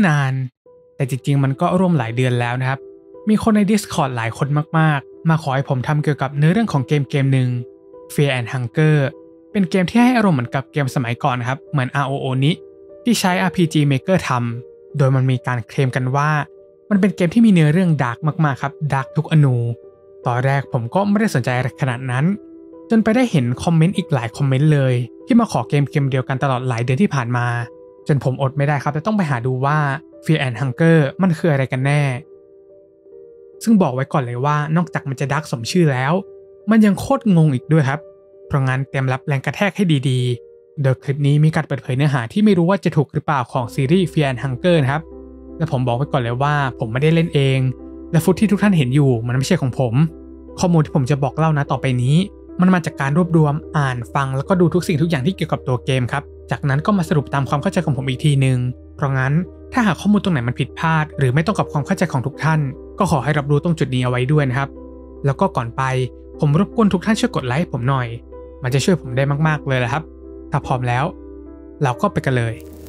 นานแต่จริงๆมันก็ร่วมหลายเดือนแล้วนะครับมีคนใน Discord หลายคนมากๆมาขอให้ผมทำเกี่ยวกับเนื้อเรื่องของเกมหนึ่ง Fear and Hunger เป็นเกมที่ให้อารมณ์เหมือนกับเกมสมัยก่อนนะครับเหมือน ROO นี้ที่ใช้ RPG Maker ทำโดยมันมีการเคลมกันว่ามันเป็นเกมที่มีเนื้อเรื่องดาร์กมากๆครับดาร์กทุกอนูตอนแรกผมก็ไม่ได้สนใจอะไรขนาดนั้นจนไปได้เห็นคอมเมนต์อีกหลายคอมเมนต์เลยที่มาขอเกมเดียวกันตลอดหลายเดือนที่ผ่านมาจนผมอดไม่ได้ครับจะต้องไปหาดูว่า Fear and Hunger มันคืออะไรกันแน่ซึ่งบอกไว้ก่อนเลยว่านอกจากมันจะดาร์กสมชื่อแล้วมันยังโคตรงงอีกด้วยครับเพราะงั้นเตรียมรับแรงกระแทกให้ดีๆโดยคลิปนี้มีการเปิดเผยเนื้อหาที่ไม่รู้ว่าจะถูกหรือเปล่าของซีรีส์ Fear and Hunger นะครับและผมบอกไว้ก่อนเลยว่าผมไม่ได้เล่นเองและฟุตที่ทุกท่านเห็นอยู่มันไม่ใช่ของผมข้อมูลที่ผมจะบอกเล่านะต่อไปนี้มันมาจากการรวบรวมอ่านฟังแล้วก็ดูทุกสิ่งทุกอย่างที่เกี่ยวกับตัวเกมครับจากนั้นก็มาสรุปตามความเข้าใจของผมอีกทีนึงเพราะงั้นถ้าหากข้อมูลตรงไหนมันผิดพลาดหรือไม่ตรงกับความเข้าใจของทุกท่านก็ขอให้รับรู้ตรงจุดนี้เอาไว้ด้วยนะครับแล้วก็ก่อนไปผมรบกวนทุกท่านช่วยกดไลค์ผมหน่อยมันจะช่วยผมได้มากๆเลยละครับถ้าพร้อมแล้วเราก็ไปกันเลย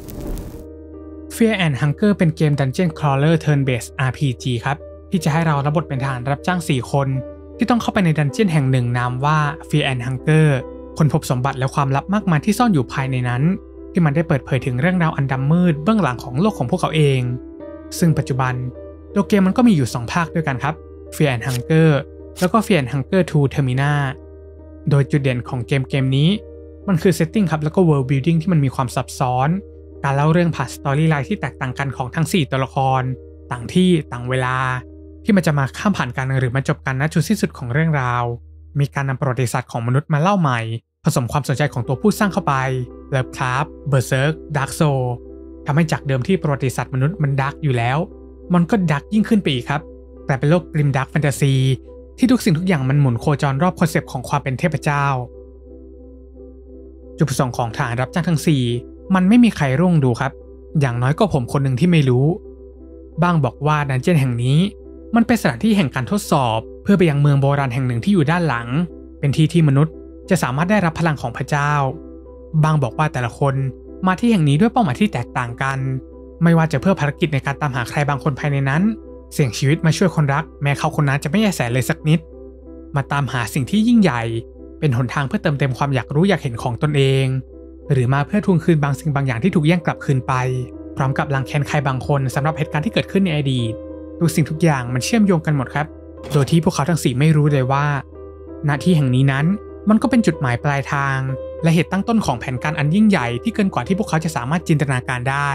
Fear and Hunger เป็นเกม Dungeon Crawler Turn-based RPG ครับที่จะให้เรารับบทเป็นทหารรับจ้าง4คนที่ต้องเข้าไปในดันเจี้ยนแห่งหนึ่งนามว่า Fear and Hunger ค้นพบสมบัติและความลับมากมายที่ซ่อนอยู่ภายในนั้นที่มันได้เปิดเผยถึงเรื่องราวอันดำมืดเบื้องหลังของโลกของพวกเขาเองซึ่งปัจจุบันตัวเกมมันก็มีอยู่2ภาคด้วยกันครับ Fear and Hunger แล้วก็ Fear and Hunger 2 Termina โดยจุดเด่นของเกมนี้มันคือเซตติ้งครับแล้วก็ World Building ที่มันมีความซับซ้อนการเล่าเรื่องผ่านสตอรี่ไลน์ที่แตกต่างกันของทั้ง4ตัวละครต่างที่ต่างเวลาที่มันจะมาข้ามผ่านกันหรือมาจบกันณจุดสิ้นสุดของเรื่องราวมีการนำประวัติศาสตร์ของมนุษย์มาเล่าใหม่ผสมความสนใจของตัวผู้สร้างเข้าไปเลิฟคราฟเบอร์เซิร์กดาร์กโซทำให้จากเดิมที่ประวัติศาสตร์มนุษย์มันดาร์กอยู่แล้วมันก็ดาร์กยิ่งขึ้นไปอีกครับแต่เป็นโลกกริมดาร์กแฟนตาซีที่ทุกสิ่งทุกอย่างมันหมุนโคจรรอบคอนเซปต์ของความเป็นเทพเจ้าจุดประสงค์ของทหารรับจ้างทั้ง4มันไม่มีใครร่วงดูครับอย่างน้อยก็ผมคนหนึ่งที่ไม่รู้บ้างบอกว่าดันเจี้ยนแห่งนี้มันเป็นสถานที่แห่งการทดสอบเพื่อไปยังเมืองโบราณแห่งหนึ่งที่อยู่ด้านหลังเป็นที่ที่มนุษย์จะสามารถได้รับพลังของพระเจ้าบางบอกว่าแต่ละคนมาที่แห่งนี้ด้วยเป้าหมายที่แตกต่างกันไม่ว่าจะเพื่อภารกิจในการตามหาใครบางคนภายในนั้นเสี่ยงชีวิตมาช่วยคนรักแม้เขาคนนั้นจะไม่แยแสเลยสักนิดมาตามหาสิ่งที่ยิ่งใหญ่เป็นหนทางเพื่อเติมเต็มความอยากรู้อยากเห็นของตนเองหรือมาเพื่อทวงคืนบางสิ่งบางอย่างที่ถูกแย่งกลับคืนไปพร้อมกับล้างแค้นใครบางคนสำหรับเหตุการณ์ที่เกิดขึ้นในอดีตทุกสิ่งทุกอย่างมันเชื่อมโยงกันหมดครับโดยที่พวกเขาทั้ง4ไม่รู้เลยว่าณที่แห่งนี้นั้นมันก็เป็นจุดหมายปลายทางและเหตุตั้งต้นของแผนการอันยิ่งใหญ่ที่เกินกว่าที่พวกเขาจะสามารถจินตนาการได้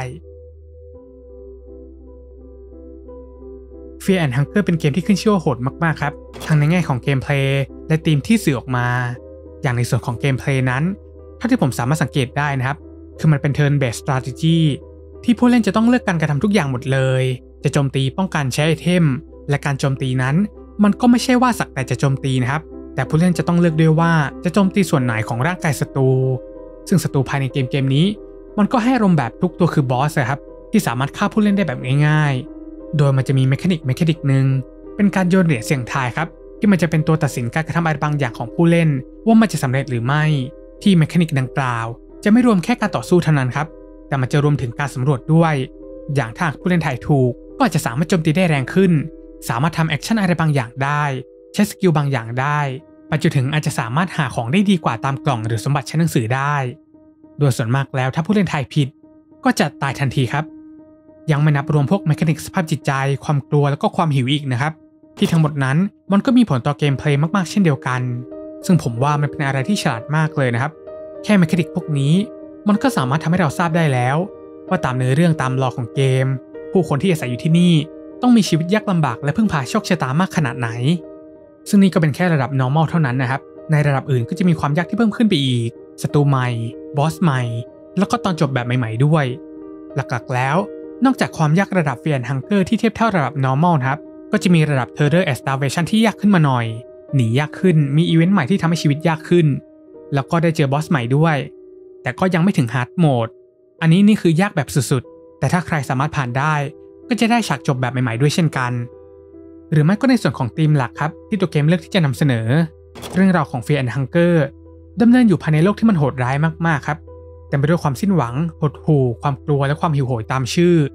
Fear and Hunger เป็นเกมที่ขึ้นชื่อว่าโหดมากๆครับทั้งในแง่ของเกมเพลย์และธีมที่สื่อออกมาอย่างในส่วนของเกมเพลย์นั้นเท่าที่ผมสามารถสังเกตได้นะครับคือมันเป็น Turn Based Strategy ที่ผู้เล่นจะต้องเลือกการกระทำทุกอย่างหมดเลยจะโจมตีป้องกันใช้ไอเทมและการโจมตีนั้นมันก็ไม่ใช่ว่าสักแต่จะโจมตีนะครับแต่ผู้เล่นจะต้องเลือกด้วยว่าจะโจมตีส่วนไหนของร่างกายศัตรูซึ่งศัตรูภายในเกมนี้มันก็ให้อารมณ์แบบทุกตัวคือบอสครับที่สามารถฆ่าผู้เล่นได้แบบง่ายๆโดยมันจะมีเมคานิกนึงเป็นการโยนเหรียญเสี่ยงทายครับที่มันจะเป็นตัวตัดสินการกระทำอะไรบางอย่างของผู้เล่นว่ามันจะสำเร็จหรือไม่ที่เมคานิกดังกล่าวจะไม่รวมแค่การต่อสู้เท่านั้นครับแต่มันจะรวมถึงการสำรวจด้วยอย่างถ้าผู้เล่นถ่ายถูกก็อาจจะสามารถโจมตีได้แรงขึ้นสามารถทำแอคชั่นอะไรบางอย่างได้ใช้สกิลบางอย่างได้ไปจนถึงอาจจะสามารถหาของได้ดีกว่าตามกล่องหรือสมบัติชั้นหนังสือได้โดยส่วนมากแล้วถ้าผู้เล่นถ่ายผิดก็จะตายทันทีครับยังไม่นับรวมพวกเมคานิกสภาพจิตใจความกลัวแล้วก็ความหิวอีกนะครับที่ทั้งหมดนั้นมันก็มีผลต่อเกมเพลย์มากๆเช่นเดียวกันซึ่งผมว่ามันเป็นอะไรที่ฉลาดมากเลยนะครับแค่เมคานิกพวกนี้มันก็สามารถทำให้เราทราบได้แล้วว่าตามเนื้อเรื่องตามลอของเกมผู้คนที่อาศัยอยู่ที่นี่ต้องมีชีวิตยากลำบากและพึ่งพาโชคชะตามากขนาดไหนซึ่งนี่ก็เป็นแค่ระดับ normal เท่านั้นนะครับในระดับอื่นก็จะมีความยากที่เพิ่มขึ้นไปอีกศัตรูใหม่บอสใหม่แล้วก็ตอนจบแบบใหม่ๆด้วยหลักๆแล้วนอกจากความยากระดับ Fear and Hunger ที่เทียบเท่าระดับ normal นะครับก็จะมีระดับ Terror and Starvation ที่ยากขึ้นมาหน่อยหนียากขึ้นมีอีเวนต์ใหม่ที่ทำให้ชีวิตยากขึ้นแล้วก็ได้เจอบอสใหม่ด้วยแต่ก็ยังไม่ถึง Hard Mode อันนี้นี่คือยากแบบสุดๆแต่ถ้าใครสามารถผ่านได้ก็จะได้ฉากจบแบบใหม่ๆด้วยเช่นกันหรือไม่ก็ในส่วนของธีมหลักครับที่ตัวเกมเลือกที่จะนำเสนอเรื่องราวของ Fear and Hunger ดำเนินอยู่ภายในโลกที่มันโหดร้ายมากๆครับเต็มไปด้วยความสิ้นหวังหดหู่ความกลัวและความหิวโหยตามชื่อ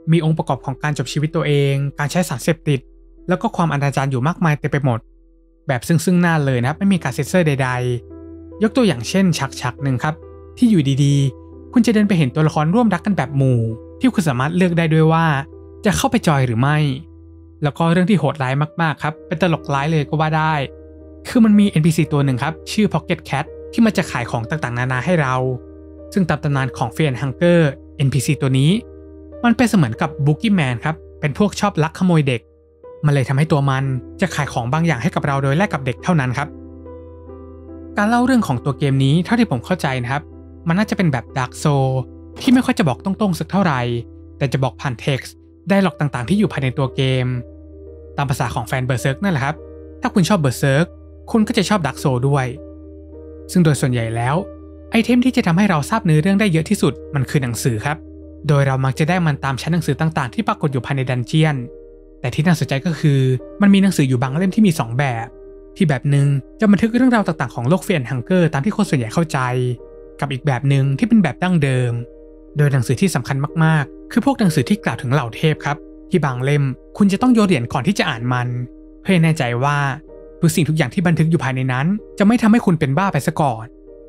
มีองค์ประกอบของการจบชีวิตตัวเองการใช้สารเสพติดแล้วก็ความอนาจารอยู่มากมายเต็มไปหมดแบบซึ่งหน้าเลยนะครับไม่มีการเซ็นเซอร์ใดๆยกตัวอย่างเช่นฉากหนึ่งครับที่อยู่ดีๆคุณจะเดินไปเห็นตัวละครร่วมรักกันแบบหมู่ที่คุณสามารถเลือกได้ด้วยว่าจะเข้าไปจอยหรือไม่แล้วก็เรื่องที่โหดร้ายมากๆครับเป็นตลกร้ายเลยก็ว่าได้คือมันมี NPC ตัวหนึ่งครับชื่อ Pocket Cat ที่มันจะขายของต่างๆนานาให้เราซึ่งตามตำนานของ Fear and Hunger NPC ตัวนี้มันเป็นเสมือนกับ Boogeyman ครับเป็นพวกชอบลักขโมยเด็กมันเลยทำให้ตัวมันจะขายของบางอย่างให้กับเราโดยแลกกับเด็กเท่านั้นครับการเล่าเรื่องของตัวเกมนี้เท่าที่ผมเข้าใจนะครับมันน่าจะเป็นแบบ Dark Souls ที่ไม่ค่อยจะบอกตรงๆสักเท่าไหร่แต่จะบอกผ่าน text ไดอะล็อกต่างๆที่อยู่ภายในตัวเกมตามภาษาของแฟน Berserk นั่นแหละครับถ้าคุณชอบ Berserk คุณก็จะชอบ Dark Souls ด้วยซึ่งโดยส่วนใหญ่แล้วไอเทมที่จะทำให้เราทราบเนื้อเรื่องได้เยอะที่สุดมันคือหนังสือครับโดยเรามักจะได้มันตามชั้นหนังสือต่างๆที่ปรากฏอยู่ภายในดันเจียนแต่ที่น่าสนใจก็คือมันมีหนังสืออยู่บางเล่มที่มี2แบบที่แบบหนึ่งจะบันทึกเรื่องราวต่างๆของโลก Fear and Hunger ตามที่คนส่วนใหญ่เข้าใจกับอีกแบบหนึ่งที่เป็นแบบดั้งเดิมโดยหนังสือที่สำคัญมากๆคือพวกหนังสือที่กล่าวถึงเหล่าเทพครับที่บางเล่มคุณจะต้องโยนเหรียญก่อนที่จะอ่านมันเพื่อแน่ใจว่าทุกสิ่งทุกอย่างที่บันทึกอยู่ภายในนั้นจะไม่ทำให้คุณเป็นบ้าไปซะก่อน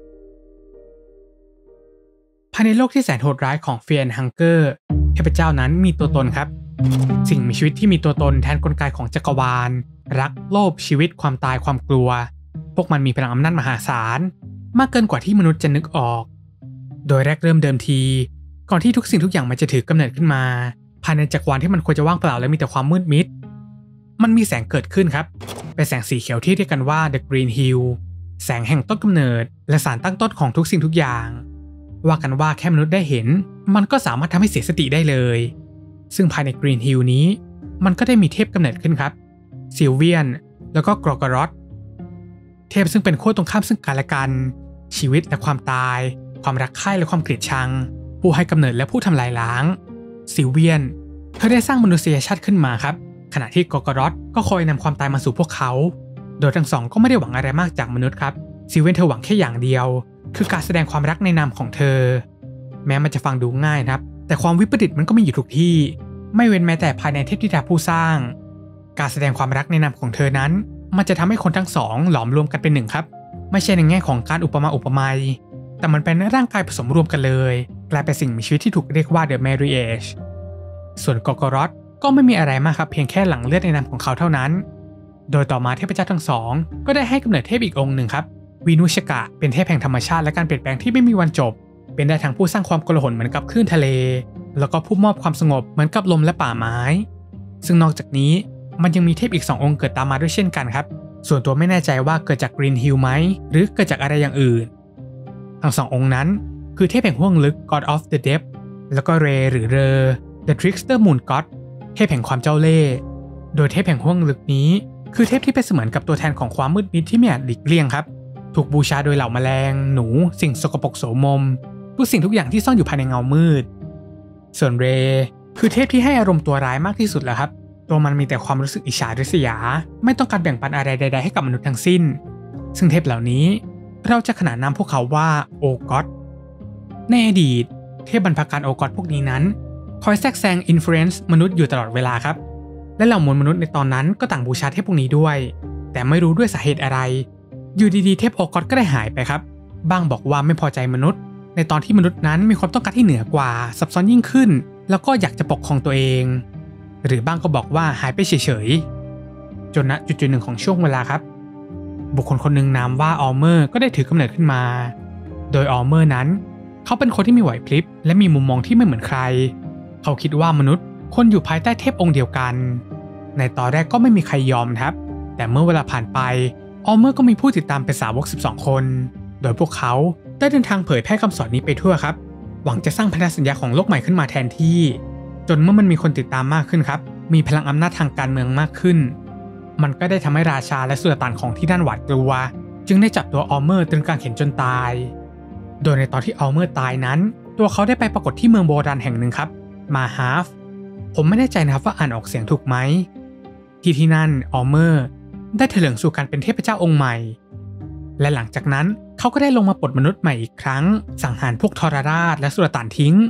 ภายในโลกที่แสนโหดร้ายของ Fear and Hunger เทพเจ้านั้นมีตัวตนครับสิ่งมีชีวิตที่มีตัวตนแทนกลไกของจักรวาลรักโลภชีวิตความตายความกลัวพวกมันมีพลังอำนาจมหาศาลมากเกินกว่าที่มนุษย์จะนึกออกโดยแรกเริ่มเดิมทีก่อนที่ทุกสิ่งทุกอย่างมันจะถือกำเนิดขึ้นมาภายในจักรวาลที่มันควรจะว่างเปล่าและมีแต่ความมืดมิดมันมีแสงเกิดขึ้นครับเป็นแสงสีเขียวที่เรียกกันว่า The Green Hill แสงแห่งต้นกำเนิดและสารตั้งต้นของทุกสิ่งทุกอย่างว่ากันว่าแค่มนุษย์ได้เห็นมันก็สามารถทำให้เสียสติได้เลยซึ่งภายใน Green Hill นี้มันก็ได้มีเทพกำเนิดขึ้นครับซิลเวียนแล้วก็กรอกรอตเทพซึ่งเป็นขั้วตรงข้ามซึ่งกันและกันชีวิตและความตายความรักใคร่และความเกลียดชังผู้ให้กำเนิดและผู้ทำลายล้างซิลเวียนเธอได้สร้างมนุษยชาติขึ้นมาครับขณะที่กรอกรอตก็คอยนำความตายมาสู่พวกเขาโดยทั้งสองก็ไม่ได้หวังอะไรมากจากมนุษย์ครับซิลเวียนเธอหวังแค่อย่างเดียวคือการแสดงความรักในนามของเธอแม้มันจะฟังดูง่ายนะครับแต่ความวิปริตมันก็มีอยู่ทุกที่ไม่เว้นแม้แต่ภายในเทพธิดาผู้สร้างการแสดงความรักในนามของเธอนั้นมันจะทำให้คนทั้งสองหลอมรวมกันเป็นหนึ่งครับไม่ใช่ในแง่ของการอุปมาอุปไมยแต่มันเป็นร่างกายผสมรวมกันเลยกลายเป็นสิ่งมีชีวิตที่ถูกเรียกว่า The Marriage ส่วนกอกรอตก็ไม่มีอะไรมากครับเพียงแค่หลั่งเลือดในนามของเขาเท่านั้นโดยต่อมาเทพเจ้าทั้งสองก็ได้ให้กำเนิดเทพอีกองค์หนึ่งครับวีนุชกะเป็นเทพแห่งธรรมชาติและการเปลี่ยนแปลงที่ไม่มีวันจบเป็นได้ทั้งผู้สร้างความโกลาหลเหมือนกับคลื่นทะเลแล้วก็ผู้มอบความสงบเหมือนกับลมและป่าไม้ซึ่งนอกจากนี้มันยังมีเทพอีก2องค์เกิดตามมาด้วยเช่นกันครับส่วนตัวไม่แน่ใจว่าเกิดจาก Green Hill ไหมหรือเกิดจากอะไรอย่างอื่นทั้ง2องค์นั้นคือเทพแห่งห้วงลึก God of the Depth แล้วก็เรหรือเรอ The Trickster Moon God เทพแห่งความเจ้าเล่ห์โดยเทพแห่งห้วงลึกนี้คือเทพที่เป็นเสมือนกับตัวแทนของความมืดมิดที่ไม่อาจหลีกเลี่ยงครับถูกบูชาโดยเหล่าแมลงหนูสิ่งสกปรกโสมมทุกสิ่งทุกอย่างที่ซ่อนอยู่ภายในเงามืดส่วนเรคือเทพที่ให้อารมณ์ตัวร้ายมากที่สุดแล้วครับตัวมันมีแต่ความรู้สึกอิจฉาริษยาไม่ต้องการแบ่งปันอะไรใดๆให้กับมนุษย์ทั้งสิ้นซึ่งเทพเหล่านี้เราจะขนานนามพวกเขาว่าโอก็อดในอดีตเทพบรรพการโอก็อดพวกนี้นั้นคอยแทรกแซงอินฟลูเอนซ์มนุษย์อยู่ตลอดเวลาครับและเหล่ามวลมนุษย์ในตอนนั้นก็ต่างบูชาเทพพวกนี้ด้วยแต่ไม่รู้ด้วยสาเหตุอะไรอยู่ดีๆเทพโอก็อดก็ได้หายไปครับบางบอกว่าไม่พอใจมนุษย์ในตอนที่มนุษย์นั้นมีความต้องการที่เหนือกว่าซับซ้อนยิ่งขึ้นแล้วก็อยากจะปกครองตัวเองหรือบ้างก็บอกว่าหายไปเฉยๆจนณจุดๆหนึ่งของช่วงเวลาครับบุคคลคนหนึ่งนามว่าออลเมอร์ก็ได้ถือกำเนิดขึ้นมาโดยออลเมอร์นั้นเขาเป็นคนที่มีไหวพริบและมีมุมมองที่ไม่เหมือนใครเขาคิดว่ามนุษย์ควรอยู่ภายใต้เทพองค์เดียวกันในตอนแรกก็ไม่มีใครยอมครับแต่เมื่อเวลาผ่านไปออลเมอร์ก็มีผู้ติดตามเป็นสาวก12คนโดยพวกเขาได้เดินทางเผยแพร่คำสอนนี้ไปทั่วครับหวังจะสร้างพันธสัญญาของโลกใหม่ขึ้นมาแทนที่จนเมื่อมันมีคนติดตามมากขึ้นครับมีพลังอำนาจทางการเมืองมากขึ้นมันก็ได้ทำให้ราชาและสุลต่านของที่นั่นหวาดกลัวจึงได้จับตัวออลเมอร์ตรึงกางเขนจนตายโดยในตอนที่ออลเมอร์ตายนั้นตัวเขาได้ไปปรากฏที่เมืองโบราณแห่งหนึ่งครับมาฮาฟผมไม่แน่ใจนะครับว่าอ่านออกเสียงถูกไหมที่นั่นออลเมอร์ได้เถลิงสู่การเป็นเทพเจ้าองค์ใหม่และหลังจากนั้นเขาก็ได้ลงมาปลดมนุษย์ใหม่อีกครั้งสังหารพวกทรราชและสุลต่านทิ้ง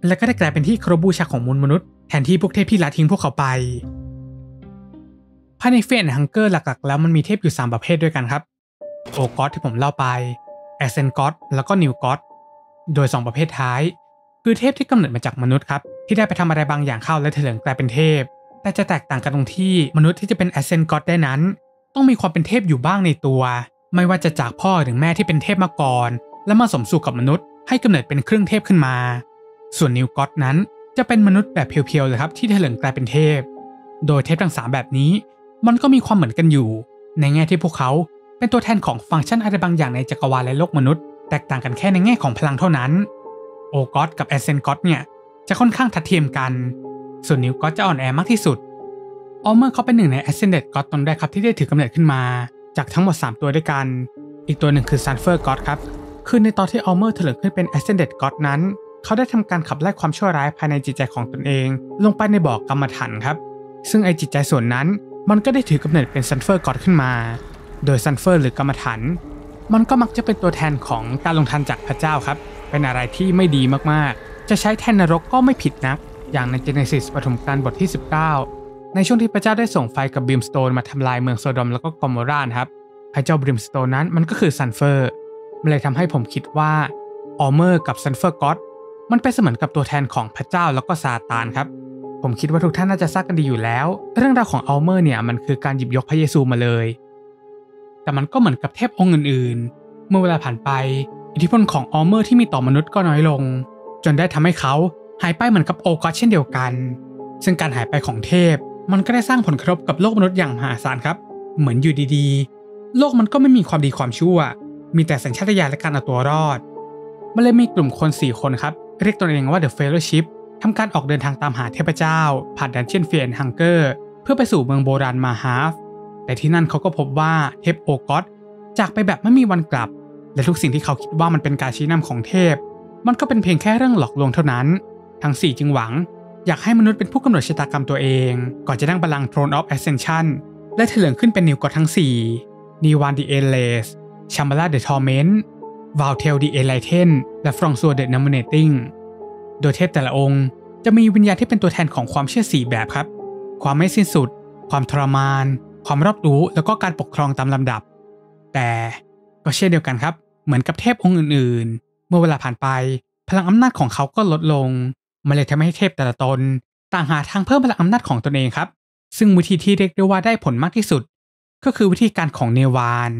และก็ได้กลายเป็นที่เคารพบูชาของมนุษย์แทนที่พวกเทพที่ละทิ้งพวกเขาไปภายในเฟนฮังเกอร์หลักๆแล้วมันมีเทพอยู่3ประเภทด้วยกันครับโอก็อดที่ผมเล่าไปแอสเซนก็อดแล้วก็นิวก็อดโดย2ประเภทท้ายคือเทพที่กำเนิดมาจากมนุษย์ครับที่ได้ไปทำอะไรบางอย่างเข้าและเถลิงกลายเป็นเทพแต่จะแตกต่างกันตรงที่มนุษย์ที่จะเป็นแอสเซนก็อดได้นั้นต้องมีความเป็นเทพอยู่บ้างในตัวไม่ว่าจะจากพ่อหรือแม่ที่เป็นเทพมาก่อนแล้วมาสมสู่กับมนุษย์ให้กำเนิดเป็นครึ่งเทพขึ้นมาส่วนนิวก็อดนั้นจะเป็นมนุษย์แบบเพียวๆเลยครับที่เถลิงกลายเป็นเทพโดยเทพทั้ง3แบบนี้มันก็มีความเหมือนกันอยู่ในแง่ที่พวกเขาเป็นตัวแทนของฟังก์ชันอะไรบางอย่างในจักรวาลและโลกมนุษย์แตกต่างกันแค่ในแง่ของพลังเท่านั้นโอก็อดกับแอสเซนก็อดเนี่ยจะค่อนข้างทัดเทียมกันส่วนนิวก็อดจะอ่อนแอมากที่สุดออเมอร์เขาเป็นหนึ่งใน Ascended God ตนแรกครับที่ได้ถือกำเนิดขึ้นมาจากทั้งหมด3ตัวด้วยกันอีกตัวหนึ่งคือ Sulfur God ครับคือในตอนที่ออเมอร์เถลิงขึ้นเป็น Ascended God นั้นเขาได้ทำการขับไล่ความชั่วร้ายภายในจิตใจของตนเองลงไปในบ่อกรรมฐานครับซึ่งไอจิตใจส่วนนั้นมันก็ได้ถือกำเนิดเป็น Sulfur God ขึ้นมาโดย Sulfur หรือกรรมฐานมันก็มักจะเป็นตัวแทนของการลงทันจากพระเจ้าครับเป็นอะไรที่ไม่ดีมากๆจะใช้แทนนรกก็ไม่ผิดนักอย่างใน Genesis ปฐมกาลบทที่19ในช่วงที่พระเจ้าได้ส่งไฟกับบริมสโตนมาทำลายเมืองโซโดมแล้วก็กอมโมราครับพระเจ้าบริมสโตนนั้นมันก็คือซัลเฟอร์มันเลยทำให้ผมคิดว่าออเมอร์กับซัลเฟอร์ก็อดมันเป็นเสมือนกับตัวแทนของพระเจ้าแล้วก็ซาตานครับผมคิดว่าทุกท่านน่าจะทราบกันดีอยู่แล้วเรื่องราวของออเมอร์เนี่ยมันคือการหยิบยกพระเยซูมาเลยแต่มันก็เหมือนกับเทพองค์อื่นๆเมื่อเวลาผ่านไปอิทธิพลของออเมอร์ที่มีต่อมนุษย์ก็น้อยลงจนได้ทำให้เขาหายไปเหมือนกับโอก็อดเช่นเดียวกันซึ่งการหายไปของเทพมันก็ได้สร้างผลกระทบกับโลกมนุษย์อย่างมหาศาลครับเหมือนอยู่ดีๆโลกมันก็ไม่มีความดีความชั่วมีแต่สัญชาตญาณและการเอาตัวรอดมันเลยมีกลุ่มคน4คนครับเรียกตนเองว่า The Fellowship ทำการออกเดินทางตามหาเทพเจ้าผ่านดันเจียน Fear and Hunger เพื่อไปสู่เมืองโบราณมาฮาฟแต่ที่นั่นเขาก็พบว่าเทพโอก็อดจากไปแบบไม่มีวันกลับและทุกสิ่งที่เขาคิดว่ามันเป็นการชี้นำของเทพมันก็เป็นเพียงแค่เรื่องหลอกลวงเท่านั้นทั้ง4จึงหวังอยากให้มนุษย์เป็นผู้กำหนดชะตากรรมตัวเองก่อนจะนั่งบัลลังก์ Throne of Ascension และเถลิงขึ้นเป็นนิวก็อดทั้ง4 Niwan the Endless Shambhala the Torment Valtel the Enlightened และ François the Illuminating โดยเทพแต่ละองค์จะมีวิญญาณที่เป็นตัวแทนของความเชื่อ4แบบครับความไม่สิ้นสุดความทรมานความรอบรู้แล้วก็การปกครองตามลำดับแต่ก็เช่นเดียวกันครับเหมือนกับเทพองค์อื่นๆเมื่อเวลาผ่านไปพลังอำนาจของเขาก็ลดลงมันเลยทำให้เทพแต่ละตนต่างหาทางเพิ่มพลังอำนาจของตนเองครับซึ่งวิธีที่เรียกได้ว่าได้ผลมากที่สุดก็คือวิธีการของเนวาน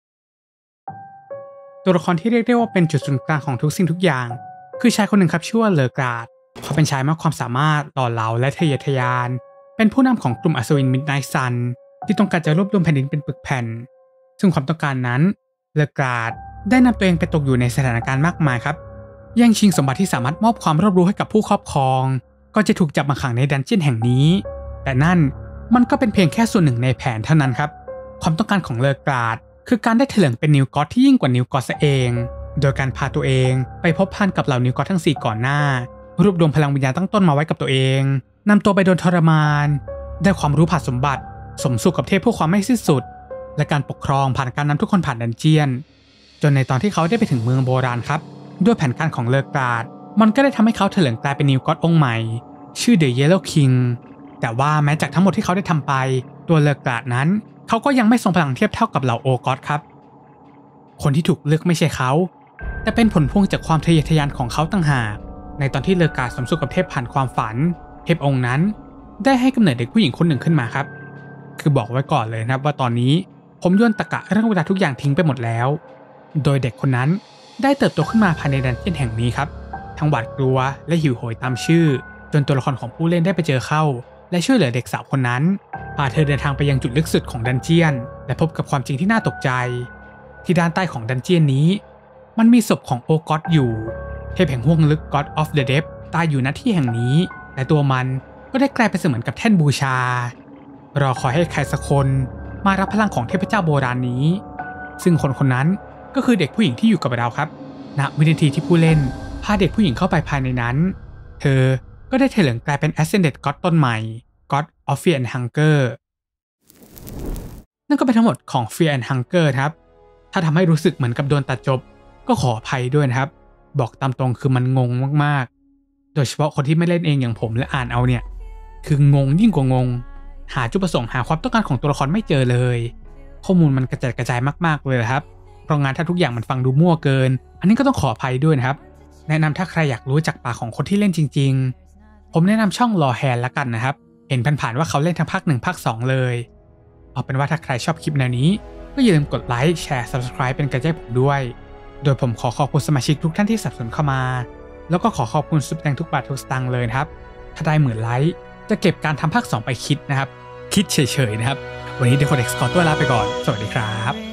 ตัวละครที่เรียกได้ว่าเป็นจุดศูนย์กลางของทุกสิ่งทุกอย่างคือชายคนหนึ่งครับชื่อว่าเลอกราดเขาเป็นชายมากความสามารถหล่อเหลาและทะเยอทะยานเป็นผู้นำของกลุ่มอัศวินมิดไนท์ซันที่ต้องการจะรวบรวมแผ่นดินเป็นปึกแผ่นซึ่งความต้องการนั้นเลอกราดได้นำตัวเองไปตกอยู่ในสถานการณ์มากมายครับแย่งชิงสมบัติที่สามารถมอบความรอบรู้ให้กับผู้ครอบครองก็จะถูกจับมาขังในดันเจี้ยนแห่งนี้แต่นั่นมันก็เป็นเพียงแค่ส่วนหนึ่งในแผนเท่านั้นครับความต้องการของเลอกราดคือการได้เถลิงเป็นนิวก็อดที่ยิ่งกว่านิวก็อดซะเองโดยการพาตัวเองไปพบพันกับเหล่านิวก็อดทั้ง4ก่อนหน้ารวบรวมพลังวิญญาณตั้งต้นมาไว้กับตัวเองนำตัวไปโดนทรมานได้ความรู้ผ่านสมบัติสมสู่กับเทพผู้ความไม่สิ้นสุดและการปกครองผ่านการนำทุกคนผ่านดันเจียนจนในตอนที่เขาได้ไปถึงเมืองโบราณครับด้วยแผนการของเลอกราดมันก็ได้ทำให้เขาเถลิงกลายเป็นนิวก็อดองค์ใหม่ชื่อ The Yellow King แต่ว่าแม้จากทั้งหมดที่เขาได้ทำไปตัวเลอกราดนั้นเขาก็ยังไม่ทรงพลังเทียบเท่ากับเหล่าโอก็อดครับคนที่ถูกเลือกไม่ใช่เขาแต่เป็นผลพวงจากความทะเยอทะยานของเขาต่างหากในตอนที่เลอกราดสมสู่กับเทพผ่านความฝันเทพองค์นั้นได้ให้กำเนิดเด็กผู้หญิงคนหนึ่งขึ้นมาครับคือบอกไว้ก่อนเลยนะว่าตอนนี้ผมโยนตรรกะเรื่องเวลาทุกอย่างทิ้งไปหมดแล้วโดยเด็กคนนั้นได้เติบโตขึ้นมาภายในดันเจี้ยนแห่งนี้ครับทั้งหวาดกลัวและหิวโหยตามชื่อจนตัวละครของผู้เล่นได้ไปเจอเข้าและช่วยเหลือเด็กสาวคนนั้นพาเธอเดินทางไปยังจุดลึกสุดของดันเจี้ยนและพบกับความจริงที่น่าตกใจที่ด้านใต้ของดันเจี้ยนนี้มันมีศพของโอก็อดอยู่เทพแห่งห้วงลึก God of the Depth ตายอยู่ณที่แห่งนี้และตัวมันก็ได้กลายเป็นเสมือนกับแท่นบูชารอคอยให้ใครสักคนมารับพลังของเทพเจ้าโบราณนี้ซึ่งคนคนนั้นก็คือเด็กผู้หญิงที่อยู่กับเราครับณวินาทีที่ผู้เล่นพาเด็กผู้หญิงเข้าไปภายในนั้นเธอก็ได้เถลิงกลายเป็น Ascended God ตนใหม่ God of Fear and Hunger นั่นก็เป็นทั้งหมดของ Fear and Hunger ครับถ้าทำให้รู้สึกเหมือนกับโดนตัดจบก็ขออภัยด้วยนะครับบอกตามตรงคือมันงงมากๆโดยเฉพาะคนที่ไม่เล่นเองอย่างผมและอ่านเอาเนี่ยคืองงยิ่งกว่างงหาจุดประสงค์หาความต้องการของตัวละครไม่เจอเลยข้อมูลมันกระจัดกระจายมากๆเลยครับเพราะงั้นถ้าทุกอย่างมันฟังดูมั่วเกินอันนี้ก็ต้องขออภัยด้วยนะครับแนะนำถ้าใครอยากรู้จากปากของคนที่เล่นจริงๆผมแนะนำช่องรอแฮนละกันนะครับเห็นผ่านๆว่าเขาเล่นทั้งภาค1ภาค2เลยเอาเป็นว่าถ้าใครชอบคลิปแนวนี้ก็อย่าลืมกดไลค์แชร์ Subscribe เป็นกำลังใจผมด้วยโดยผมขอขอบคุณสมาชิกทุกท่านที่สนับสนุนเข้ามาแล้วก็ขอขอบคุณซุปแดงทุกบาททุกสตางค์เลยนะครับถ้าได้10,000 ไลค์จะเก็บการทำภาค2ไปคิดนะครับคิดเฉยๆนะครับวันนี้เดคอนเอ็กซ์ขอตัวลาไปก่อนสวัสดีครับ